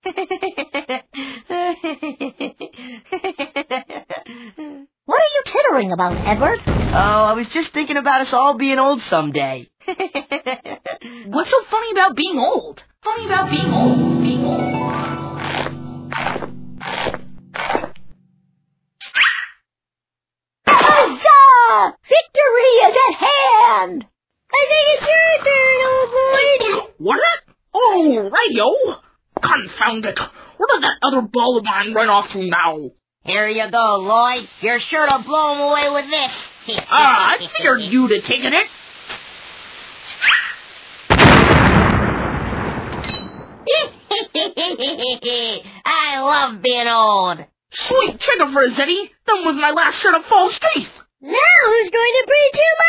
What are you tittering about, Edward? Oh, I was just thinking about us all being old someday. What's so funny about being old? Being old. Huzzah! Victory is at hand! I think it's your turn, old Lloyd. What? Oh, radio! Confound it! Where did that other ball of mine run off to now? Here you go, Lloyd. You're sure to blow him away with this. I figured you'd have taken it. I love being old. Sweet chicken for a zitty. Done with my last set of false teeth. Now who's going to breed two